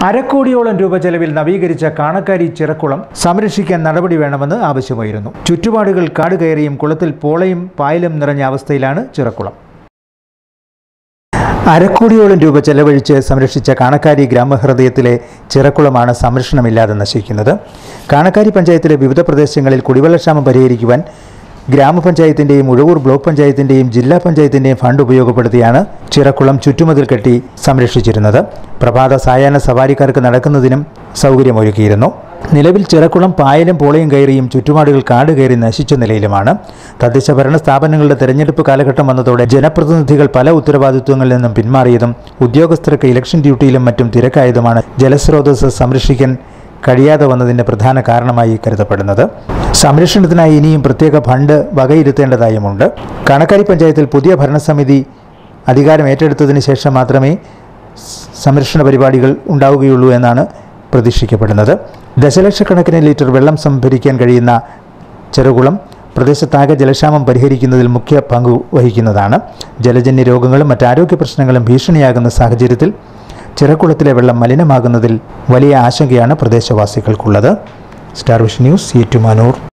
അരക്കോടിയോളം രൂപ ചെലവിൽ നവീകരിച്ച കാണക്കാരി ചിറക്കുളം സംരക്ഷിക്കാൻ നടപടി വേണമെന്ന് ആവശ്യമായിരുന്നു. ചുറ്റുപാടുകൾ കാട് കയറിയും കുളത്തിൽ പോളയും പായലും നിറഞ്ഞ അവസ്ഥയിലാണ് ചിറക്കുളം. അരക്കോടിയോളം രൂപ ചെലവഴിച്ച് സംരക്ഷിച്ച കാണക്കാരി ഗ്രാമഹൃദയത്തിലെ ചിറക്കുളമാണ് സംരക്ഷണമില്ലാതെ നശിക്കുന്നത്. കാണക്കാരി പഞ്ചായത്തിലെ വിവിധ പ്രദേശങ്ങളിൽ കുടിവെള്ളക്ഷാമം പരിഹരിക്കുവാൻ ഗ്രാമപഞ്ചായത്തിൻ്റെയും ഉഴവൂർ ബ്ലോക്ക് പഞ്ചായത്തിൻ്റെയും ജില്ലാ പഞ്ചായത്തിൻ്റെയും ഫണ്ട് ഉപയോഗപ്പെടുത്തിയാണ് ചിറക്കുളം ചുറ്റുമതിൽ കെട്ടി സംരക്ഷിച്ചിരുന്നത്. പ്രഭാത സായാഹ്ന സവാരിക്കാർക്ക് നടക്കുന്നതിനും സൗകര്യമൊരുക്കിയിരുന്നു. നിലവിൽ ചിറക്കുളം പായലും പോളയും കയറിയും ചുറ്റുപാടുകൾ കാട് കയറി നശിച്ച നിലയിലുമാണ്. തദ്ദേശ ഭരണ സ്ഥാപനങ്ങളുടെ തെരഞ്ഞെടുപ്പ് കാലഘട്ടം വന്നതോടെ ജനപ്രതിനിധികൾ പല ഉത്തരവാദിത്വങ്ങളിൽ നിന്നും പിന്മാറിയതും ഉദ്യോഗസ്ഥർക്ക് ഇലക്ഷൻ ഡ്യൂട്ടിയിലും മറ്റും തിരക്കായതുമാണ് ജലസ്രോതസ് സംരക്ഷിക്കാൻ കഴിയാതെ വന്നതിൻ്റെ പ്രധാന കാരണമായി കരുതപ്പെടുന്നത്. സംരക്ഷണത്തിനായി ഇനിയും പ്രത്യേക ഫണ്ട് വകയിരുത്തേണ്ടതായുമുണ്ട്. കാണക്കാരി പഞ്ചായത്തിൽ പുതിയ ഭരണസമിതി അധികാരം ഏറ്റെടുത്തതിന് ശേഷം മാത്രമേ സംരക്ഷണ പരിപാടികൾ ഉണ്ടാവുകയുള്ളൂ എന്നാണ് പ്രതീക്ഷിക്കപ്പെടുന്നത്. ദശലക്ഷക്കണക്കിന് ലിറ്റർ വെള്ളം സംഭരിക്കാൻ കഴിയുന്ന ചെറുകുളം പ്രദേശത്താകെ ജലക്ഷാമം പരിഹരിക്കുന്നതിൽ മുഖ്യ പങ്ക് വഹിക്കുന്നതാണ്. ജലജന്യ രോഗങ്ങളും മറ്റാരോഗ്യ പ്രശ്നങ്ങളും ഭീഷണിയാകുന്ന സാഹചര്യത്തിൽ ചിറക്കുളത്തിലെ വെള്ളം മലിനമാകുന്നതിൽ വലിയ ആശങ്കയാണ് പ്രദേശവാസികൾക്കുള്ളത്. Starvision news, Ettumanoor.